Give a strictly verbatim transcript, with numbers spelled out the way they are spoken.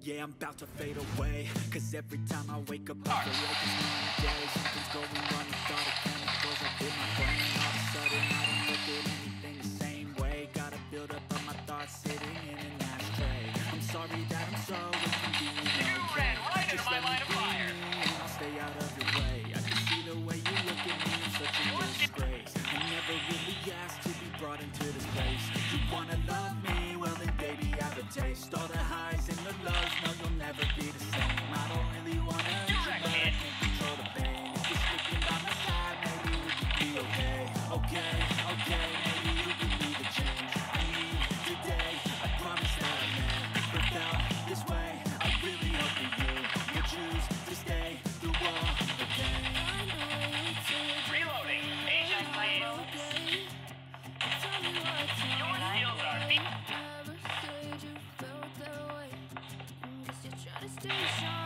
yeah, I'm about to fade away. Cause every time I wake up I feel like it's another day. Something's going wrong with all the chemicals up in my brain. All of a sudden I don't look at anything the same way. Gotta build up of my thoughts sitting in an ashtray. I'm sorry that I'm so inconvenient. You ran right into my line of fire. I'll stay out of your way. I can see the way you look at me, you're such a disgrace. I never really asked to be brought into this place. You wanna love me? Well then baby, have a taste. All the highs and the lows, no you'll never be the same. I don't really wanna hurt you, but I can't control the pain. If you're sticking by my side, maybe we could be okay. Okay, okay, maybe you could be the change I need today. I promise that I never felt this way. I really hope that you will choose to stay through all the pain. Reloading. Agent Lane. Your skills are beat. Never said you felt that way. Guess you're trying to stay sharp.